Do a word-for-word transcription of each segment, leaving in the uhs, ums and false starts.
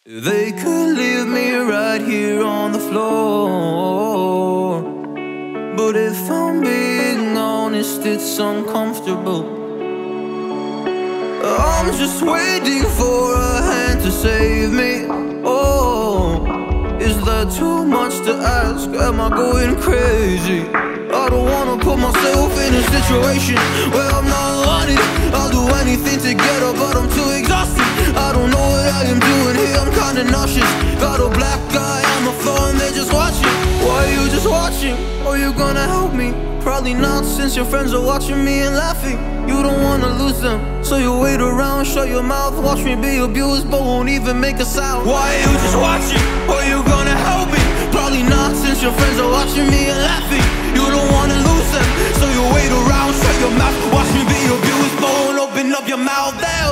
They could leave me right here on the floor, but if I'm being honest, it's uncomfortable. I'm just waiting for a hand to save me. Oh, is that too much to ask? Am I going crazy? I don't wanna put myself in a situation where I'm not wanted. I'll do anything to get up, but I'm too exhausted. I don't know what I am doing here, I'm kinda nauseous. Got a black guy on my phone, they're just watching. Why are you just watching? Are you gonna help me? Probably not, since your friends are watching me and laughing. You don't wanna lose them, so you wait around, shut your mouth, watch me be abused, but won't even make a sound. Why are you just watching? Are you gonna help me? Probably not, since your friends are watching me and laughing. You don't wanna lose them, so you wait around, shut your mouth, watch me be abused, but won't open up your mouth. There.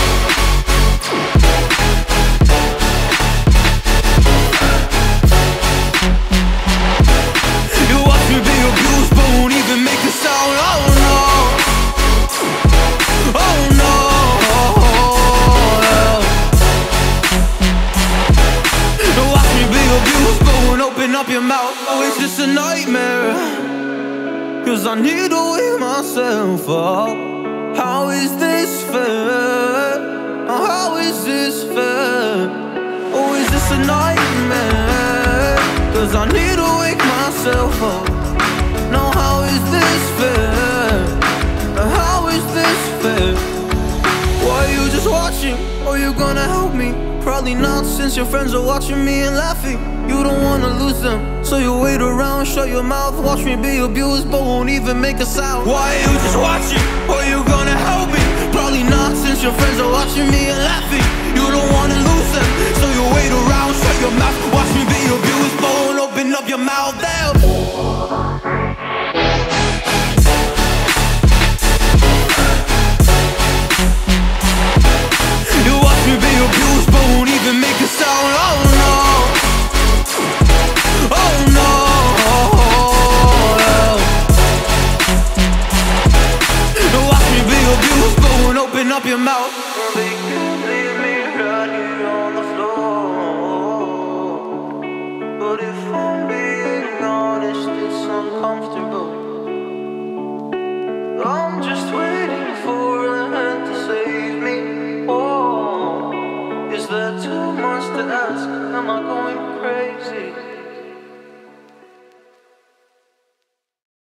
You watch me be abused, but won't even make a sound. Oh no, oh no. You watch me be abused, but won't open up your mouth. Oh, it's just a nightmare, cause I need to wake myself up. How is this fair? How is this fair? Oh, is this a nightmare? Cause I need to wake myself up. Now how is this fair? How is this fair? Why are you just watching? Are you gonna help me? Probably not, since your friends are watching me and laughing. You don't wanna lose them, so you wait around, shut your mouth, watch me be abused, but won't even make a sound. Why are you just watching? Are you gonna help me? Probably not, since your friends are watching me and laughing. You don't wanna lose them, so you wait around, shut your mouth, watch me be abused, but won't open up your mouth. There. You watch me be abused, but won't even make a sound. Oh no, oh no. You watch me be abused, but won't open up your mouth. They could leave me right here on the floor, but if I'm being honest, it's uncomfortable. I'm just